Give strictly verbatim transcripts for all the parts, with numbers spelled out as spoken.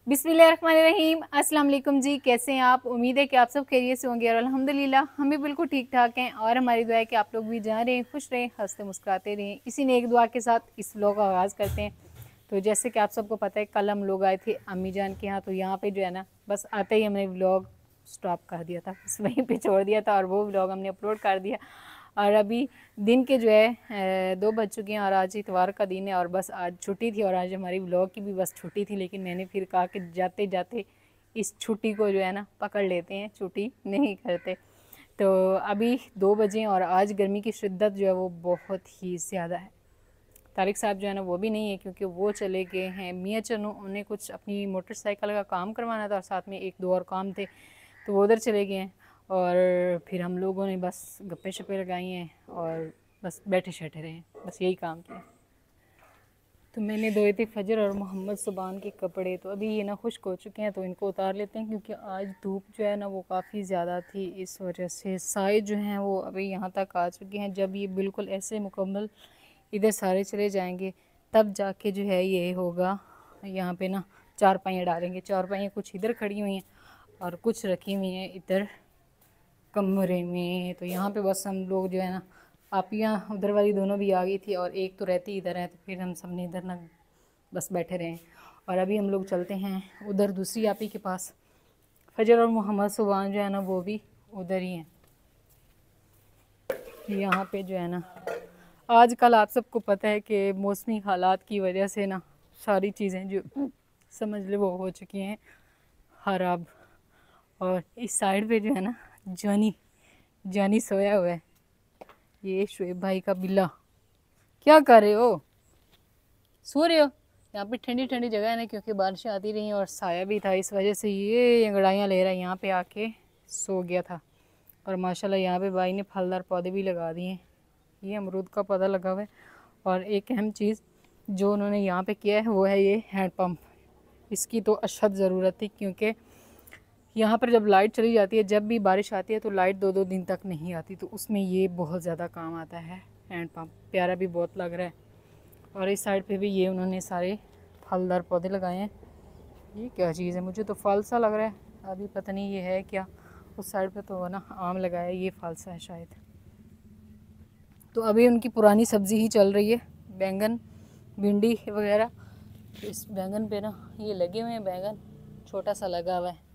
बिस्मिल्लाहिर्रहमानिर्रहीम। अस्सलाम वालेकुम जी, कैसे हैं आप? उम्मीद है कि आप सब खैरियत से होंगे और अल्हम्दुलिल्लाह हम भी बिल्कुल ठीक ठाक हैं। और हमारी दुआ है कि आप लोग भी जहाँ रहें खुश रहें, हंसते मुस्कुराते रहें। इसी ने एक दुआ के साथ इस व्लॉग का आगाज़ करते हैं। तो जैसे कि आप सबको पता है, कल हम लोग आए थे अम्मी जान के यहाँ। तो यहाँ पे जो है ना, बस आते ही हमने व्लॉग स्टॉप कर दिया था, बस वहीं पे छोड़ दिया था और वो व्लॉग हमने अपलोड कर दिया। और अभी दिन के जो है दो बज चुके हैं और आज इतवार का दिन है और बस आज छुट्टी थी और आज हमारी व्लॉग की भी बस छुट्टी थी। लेकिन मैंने फिर कहा कि जाते जाते इस छुट्टी को जो है ना पकड़ लेते हैं, छुट्टी नहीं करते। तो अभी दो बजे और आज गर्मी की शिद्दत जो है वो बहुत ही ज़्यादा है। तारिक साहब जो है ना वो भी नहीं है, क्योंकि वो चले गए हैं मियाँ चनू। उन्हें कुछ अपनी मोटरसाइकिल का काम करवाना था और साथ में एक दो और काम थे, तो वो उधर चले गए हैं। और फिर हम लोगों ने बस गप्पे शप्पे लगाई हैं और बस बैठे शैठे रहे हैं, बस यही काम किया। तो मैंने धोए थे फजर और मोहम्मद सुबान के कपड़े, तो अभी ये ना खुश्क हो चुके हैं, तो इनको उतार लेते हैं क्योंकि आज धूप जो है ना वो काफ़ी ज़्यादा थी। इस वजह से साए जो हैं वो अभी यहाँ तक आ चुके हैं। जब ये बिल्कुल ऐसे मुकम्मल इधर सारे चले जाएंगे तब जाके जो है ये होगा। यहाँ पे ना चारपाइयाँ डालेंगे, चारपाइयाँ कुछ इधर खड़ी हुई हैं और कुछ रखी हुई हैं इधर कमरे में। तो यहाँ पे बस हम लोग जो है ना, आपियाँ उधर वाली दोनों भी आ गई थी और एक तो रहती इधर है, तो फिर हम सब ने इधर ना बस बैठे रहे। और अभी हम लोग चलते हैं उधर दूसरी आपी के पास। फजर और मोहम्मद सुबान जो है ना वो भी उधर ही हैं। यहाँ पे जो है ना आजकल आप सबको पता है कि मौसमी हालात की वजह से ना सारी चीज़ें जो समझ ले वो हो चुकी हैं ख़राब। और इस साइड पे जो है ना जानी जानी सोया हुआ है। ये शुएब भाई का बिल्ला। क्या कर रहे हो? सो रहे हो? यहाँ पे ठंडी ठंडी जगह है ना, क्योंकि बारिश आती रही और साया भी था, इस वजह से ये अंगड़ाइयाँ ले रहा है। यहाँ पे आके सो गया था। और माशाल्लाह यहाँ पे भाई ने फलदार पौधे भी लगा दिए हैं। ये अमरूद का पौधा लगा हुआ है। और एक अहम चीज़ जो उन्होंने यहाँ पे किया है वो है ये हैंड पम्प। इसकी तो अशद ज़रूरत थी, क्योंकि यहाँ पर जब लाइट चली जाती है, जब भी बारिश आती है तो लाइट दो दो दिन तक नहीं आती, तो उसमें ये बहुत ज़्यादा काम आता है हैंड पम्प। प्यारा भी बहुत लग रहा है। और इस साइड पे भी ये उन्होंने सारे फलदार पौधे लगाए हैं। ये क्या चीज़ है? मुझे तो फल सा लग रहा है, अभी पता नहीं ये है क्या। उस साइड पे तो ना आम लगाया है, ये फल सा है शायद। तो अभी उनकी पुरानी सब्ज़ी ही चल रही है, बैंगन भिंडी वगैरह। तो इस बैंगन पे ना ये लगे हुए हैं, बैंगन छोटा सा लगा हुआ है।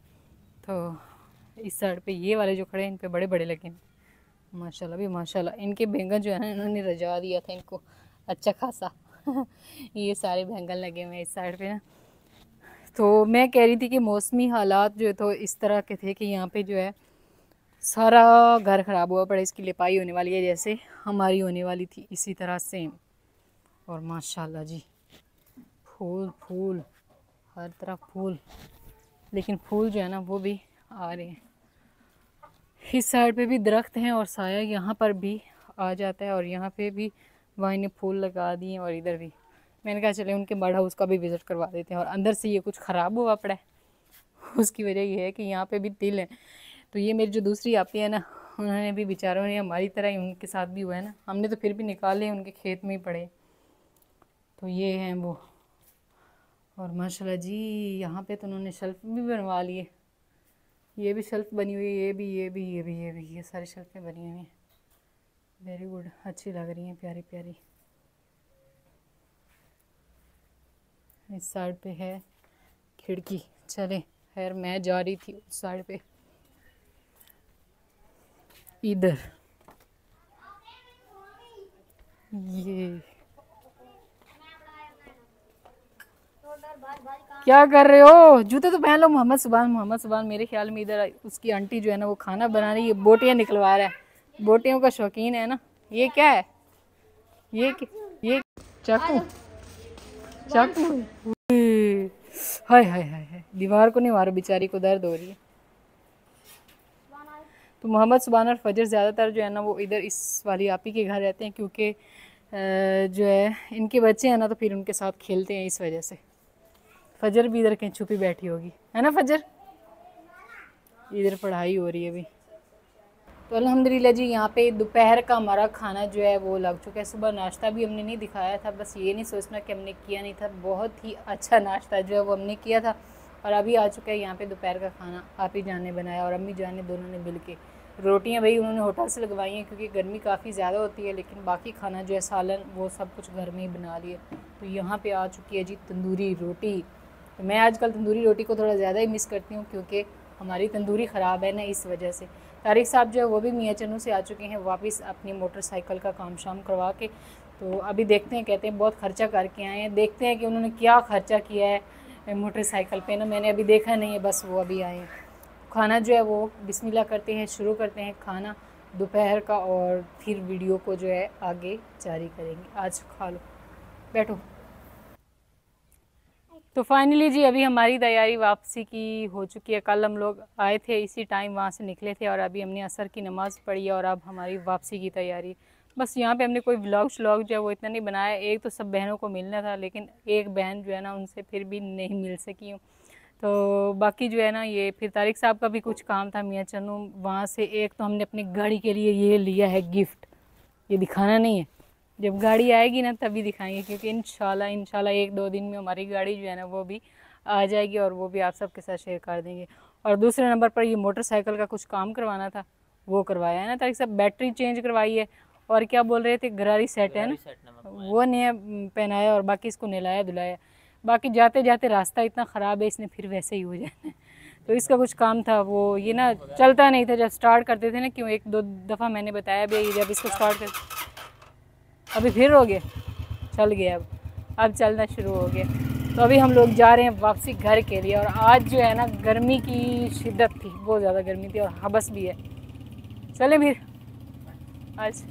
तो इस साइड पे ये वाले जो खड़े हैं इन पे बड़े बड़े लगे हैं माशाल्लाह। भी माशाल्लाह इनके बैंगन जो है ना इन्होंने रजा दिया था इनको अच्छा खासा। ये सारे बैंगन लगे हुए हैं इस साइड पे ना। तो मैं कह रही थी कि मौसमी हालात जो तो इस तरह के थे कि यहाँ पे जो है सारा घर ख़राब हुआ पड़ा। इसकी लिपाई होने वाली है जैसे हमारी होने वाली थी, इसी तरह सेम। और माशाल्लाह जी फूल फूल हर तरफ फूल, लेकिन फूल जो है ना वो भी आ रहे हैं। इस साइड पे भी दरख्त हैं और साया यहाँ पर भी आ जाता है। और यहाँ पे भी भाई ने फूल लगा दिए और इधर भी। मैंने कहा चले उनके बर्ड हाउस का भी विज़िट करवा देते हैं। और अंदर से ये कुछ ख़राब हुआ पड़ा है, उसकी वजह ये है कि यहाँ पे भी तिल है। तो ये मेरी जो दूसरी आपी है ना, उन्होंने भी बेचारों ने हमारी तरह ही उनके साथ भी हुआ है ना, हमने तो फिर भी निकाले, उनके खेत में ही पड़े। तो ये हैं वो। और माशाल्लाह जी यहाँ पे तो उन्होंने शेल्फ भी बनवा लिए। ये भी शेल्फ बनी हुई है, ये भी ये भी ये भी ये भी ये सारी शेल्फें बनी हुई हैं। वेरी गुड, अच्छी लग रही हैं, प्यारी प्यारी। इस साइड पे है खिड़की। चले खैर मैं जा रही थी उस साइड पे। इधर ये क्या कर रहे हो? जूते तो पहन लो। मोहम्मद सुबान मोहम्मद सुबान मेरे ख्याल में इधर उसकी आंटी जो है ना वो खाना बना रही है, बोटियाँ निकलवा रहा है। बोटियों का शौकीन है ना। ये क्या है? ये ये चाकू चाकू। हाय हाय हाय हाय, दीवार को नहीं मारो, बेचारी को दर्द हो रही है। तो मोहम्मद सुबान और फजर ज़्यादातर जो है ना वो इधर इस वाली आपी के घर रहते हैं, क्योंकि जो है इनके बच्चे हैं ना तो फिर उनके साथ खेलते हैं, इस वजह से। फजर भी इधर कहीं छुपी बैठी होगी, है ना फजर? इधर पढ़ाई हो रही है अभी। तो अल्हम्दुलिल्लाह जी यहाँ पे दोपहर का हमारा खाना जो है वो लग चुका है। सुबह नाश्ता भी हमने नहीं दिखाया था, बस ये नहीं सोचना कि हमने किया नहीं था। बहुत ही अच्छा नाश्ता जो है वो हमने किया था। और अभी आ चुका है यहाँ पे दोपहर का खाना। आप ही जान ने बनाया और अम्मी जान ने, दोनों ने मिल के। रोटियाँ भाई उन्होंने होटल से लगवाई हैं क्योंकि गर्मी काफ़ी ज़्यादा होती है, लेकिन बाकी खाना जो है सालन वो सब कुछ घर में ही बना लिए। तो यहाँ पे आ चुकी है जी तंदूरी रोटी। तो मैं आजकल तंदूरी रोटी को थोड़ा ज़्यादा ही मिस करती हूँ क्योंकि हमारी तंदूरी ख़राब है ना, इस वजह से। तारिक साहब जो है वो भी मियाँ चन्नू से आ चुके हैं वापस अपनी मोटरसाइकिल का काम शाम करवा के। तो अभी देखते हैं, कहते हैं बहुत ख़र्चा करके आए हैं, देखते हैं कि उन्होंने क्या ख़र्चा किया है मोटरसाइकिल पे ना, मैंने अभी देखा नहीं है, बस वो अभी आए हैं। खाना जो है वो बिस्मिल्लाह करते हैं, शुरू करते हैं खाना दोपहर का, और फिर वीडियो को जो है आगे जारी करेंगे। आज खा लो, बैठो। तो फाइनली जी अभी हमारी तैयारी वापसी की हो चुकी है। कल हम लोग आए थे इसी टाइम, वहाँ से निकले थे और अभी हमने असर की नमाज़ पढ़ी है और अब हमारी वापसी की तैयारी। बस यहाँ पे हमने कोई व्लॉग श्लॉग जो है वो इतना नहीं बनाया। एक तो सब बहनों को मिलना था, लेकिन एक बहन जो है ना उनसे फिर भी नहीं मिल सकी हूँ। तो बाकी जो है ना ये फिर तारिक साहब का भी कुछ काम था मियाँ चन्नू वहाँ से। एक तो हमने अपनी गाड़ी के लिए ये लिया है गिफ्ट, ये दिखाना नहीं है, जब गाड़ी आएगी ना तभी दिखाएंगे, क्योंकि इंशाल्लाह इंशाल्लाह एक दो दिन में हमारी गाड़ी जो है ना वो भी आ जाएगी और वो भी आप सबके साथ शेयर कर देंगे। और दूसरे नंबर पर ये मोटरसाइकिल का कुछ काम करवाना था, वो करवाया है ना तारिक साहब, बैटरी चेंज करवाई है। और क्या बोल रहे थे, गरारी सेट है ना, वो नया पहनाया और बाकी इसको नहलाया धुलाया। बाकी जाते जाते रास्ता इतना ख़राब है, इसने फिर वैसे ही हो जाना है। तो इसका कुछ काम था, वो ये ना चलता नहीं था जब स्टार्ट करते थे ना, क्यों एक दो दफ़ा मैंने बताया भी, जब इसको स्टार्ट कर अभी फिर हो गया, चल गया, अब अब चलना शुरू हो गया। तो अभी हम लोग जा रहे हैं वापसी घर के लिए। और आज जो है ना गर्मी की शिद्दत थी, बहुत ज़्यादा गर्मी थी और हबस भी है। चले फिर आज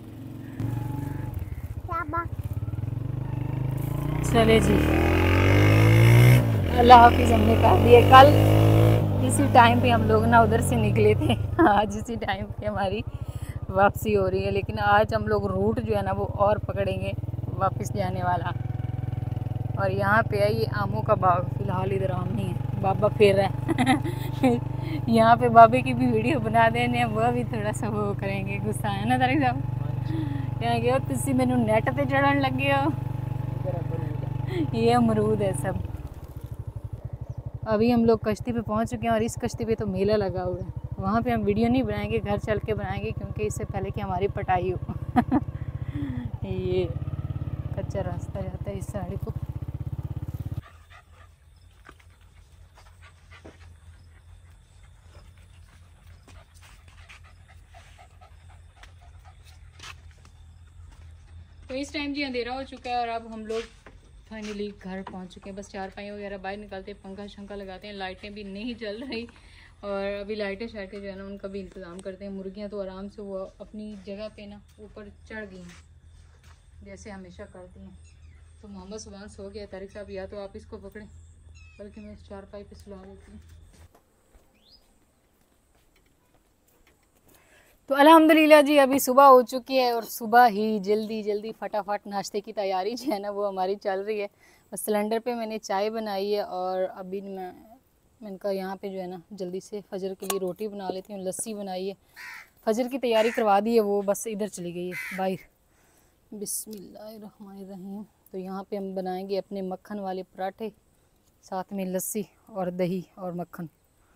चले जी, अल्लाह हाफिज़। हमने कहा दिए, कल इसी टाइम पे हम लोग ना उधर से निकले थे, आज इसी टाइम पे हमारी वापसी हो रही है। लेकिन आज हम लोग रूट जो है ना वो और पकड़ेंगे वापस जाने वाला। और यहाँ पे है ये आमों का बाग, फ़िलहाल इधर आम नहीं है, बाबा फिर रहा है यहाँ पे बाबे की भी वीडियो बना देने, वह भी थोड़ा सा वो करेंगे, गुस्सा है ना तारिक साहब। यहाँ गए हो तुसी मैनू नेट पे चढ़न लगे हो, ये अमरूद है सब। अभी हम लोग कश्ती पे पहुँच चुके हैं और इस कश्ती पे तो मेला लगा हुआ है। वहाँ पे हम वीडियो नहीं बनाएंगे, घर चल के बनाएंगे, क्योंकि इससे पहले कि हमारी पटाई हो ये कच्चा रास्ता जाता है इस साइड को। तो इस टाइम जी अंधेरा हो चुका है और अब हम लोग फाइनली घर पहुंच चुके हैं। बस चारपाई वगैरह बाहर निकालते हैं, पंखा शंखा लगाते हैं, लाइटें भी नहीं चल रही और अभी लाइटें शाइटें जो है ना उनका भी इंतज़ाम करते हैं। मुर्गियां तो आराम से वो अपनी जगह पे ना ऊपर चढ़ गई हैं जैसे हमेशा करती हैं। तो मोहम्मद सुबहान सो गया। तारिक साहब या तो आप इसको पकड़ें, बल्कि मैं इस चारपाई पे सुला देती हूँ। तो अल्हम्दुलिल्लाह जी अभी सुबह हो चुकी है और सुबह ही जल्दी जल्दी फटाफट नाश्ते की तैयारी जो है ना वो हमारी चल रही है। बस सिलेंडर पे मैंने चाय बनाई है और अभी मैं मैंने कहा यहाँ पे जो है ना जल्दी से फजर के लिए रोटी बना लेती हूँ। लस्सी बनाई है, फजर की तैयारी करवा दी है, वो बस इधर चली गई है बाहर। बिस्मिल्लाहिर्रहमानिर्रहीम। तो यहाँ पे हम बनाएंगे अपने मक्खन वाले पराठे, साथ में लस्सी और दही और मक्खन।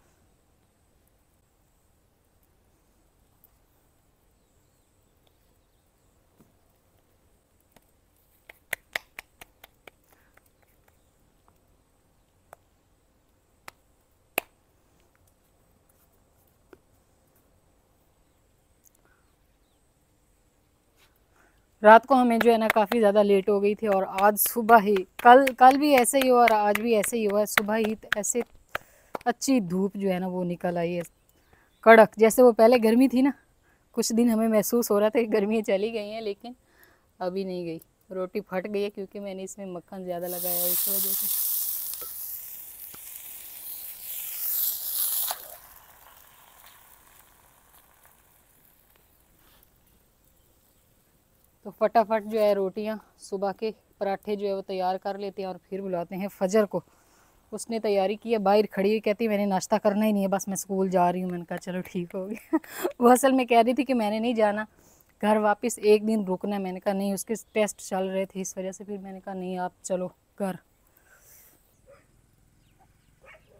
रात को हमें जो है ना काफ़ी ज़्यादा लेट हो गई थी और आज सुबह ही, कल कल भी ऐसे ही हुआ और आज भी ऐसे ही हुआ है। सुबह ही ऐसे अच्छी धूप जो है ना वो निकल आई है कड़क, जैसे वो पहले गर्मी थी ना, कुछ दिन हमें महसूस हो रहा था कि गर्मियाँ चली गई हैं, लेकिन अभी नहीं गई। रोटी फट गई है क्योंकि मैंने इसमें मक्खन ज़्यादा लगाया है, इस वजह से। तो फटाफट जो है रोटियां, सुबह के पराठे जो है वो तैयार कर लेते हैं और फिर बुलाते हैं फजर को। उसने तैयारी की है, बाहर खड़ी है, कहती मैंने नाश्ता करना ही नहीं है, बस मैं स्कूल जा रही हूँ। मैंने कहा चलो ठीक हो गया वो असल में कह रही थी कि मैंने नहीं जाना, घर वापस एक दिन रुकना है। मैंने कहा नहीं, उसके टेस्ट चल रहे थे इस वजह से, फिर मैंने कहा नहीं आप चलो घर।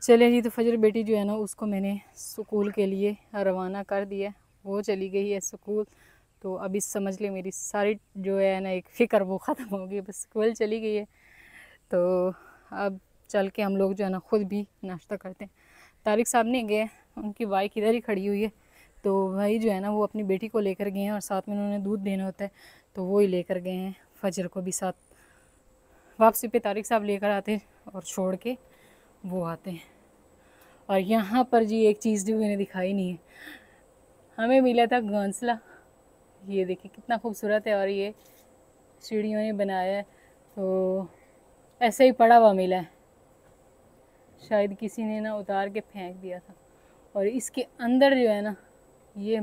चले जी, तो फजर बेटी जो है ना उसको मैंने स्कूल के लिए रवाना कर दिया, वो चली गई है स्कूल। तो अभी समझ ले मेरी सारी जो है ना एक फ़िक्र वो ख़त्म हो गई, बस स्कूल चली गई है। तो अब चल के हम लोग जो है ना ख़ुद भी नाश्ता करते हैं। तारिक साहब नहीं गए, उनकी बाइक इधर ही खड़ी हुई है। तो भाई जो है ना वो अपनी बेटी को लेकर गए हैं और साथ में उन्होंने दूध देना होता है, तो वो ही लेकर गए हैं। फजर को भी साथ वापसी पे तारिक साहब लेकर आते हैं और छोड़ के वो आते हैं। और यहाँ पर जी एक चीज़ जो मैंने दिखाई नहीं है, हमें मिला था घोंसला। ये देखिए कितना खूबसूरत है, और ये सीढ़ियों ने बनाया है, तो ऐसे ही पड़ा हुआ मिला है, शायद किसी ने ना उतार के फेंक दिया था। और इसके अंदर जो है ना ये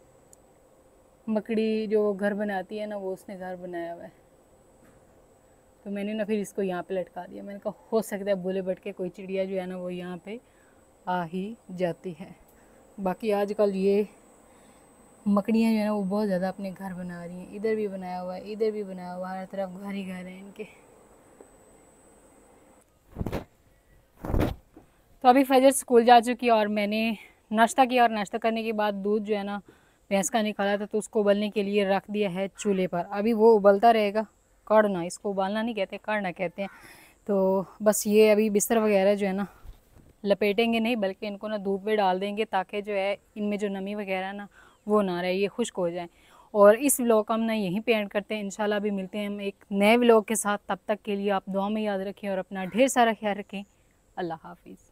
मकड़ी जो घर बनाती है ना, वो उसने घर बनाया हुआ है। तो मैंने ना फिर इसको यहाँ पे लटका दिया। मैंने कहा हो सकता है भूले भटके कोई चिड़िया जो है ना वो यहाँ पे आ ही जाती है। बाकी आजकल ये मकड़ियाँ जो है ना वो बहुत ज़्यादा अपने घर बना रही हैं। इधर भी बनाया हुआ है, इधर भी बनाया हुआ है, हर तरफ घर ही घर हैं इनके। तो अभी फजर स्कूल जा चुकी और मैंने नाश्ता किया, और नाश्ता करने के बाद दूध जो है ना भैंस का निकाला था, तो उसको उबलने के लिए रख दिया है चूल्हे पर। अभी वो उबलता रहेगा, काढ़ना, इसको उबालना नहीं कहते, काढ़ना कहते हैं। तो बस ये अभी बिस्तर वगैरह जो है ना लपेटेंगे नहीं, बल्कि इनको ना धूप में डाल देंगे, ताकि जो है इनमें जो नमी वगैरह ना वो ना रहे, ये खुश्क हो जाए। और इस व्लॉग को हम ना यहीं पे एंड करते हैं। इंशाल्लाह भी मिलते हैं हम एक नए व्लॉग के साथ। तब तक के लिए आप दुआ में याद रखें और अपना ढेर सारा ख्याल रखें। अल्लाह हाफिज़।